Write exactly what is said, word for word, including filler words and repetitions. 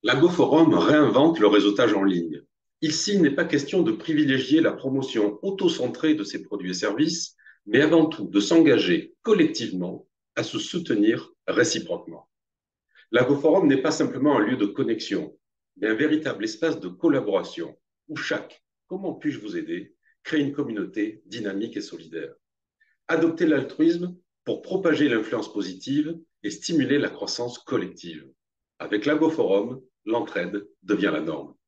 L'Agoforum réinvente le réseautage en ligne. Ici, il n'est pas question de privilégier la promotion auto-centrée de ses produits et services, mais avant tout de s'engager collectivement à se soutenir réciproquement. L'Agoforum n'est pas simplement un lieu de connexion, mais un véritable espace de collaboration où chaque comment puis-je vous aider crée une communauté dynamique et solidaire. Adopter l'altruisme pour propager l'influence positive et stimuler la croissance collective. Avec l'Agoforum, l'entraide devient la norme.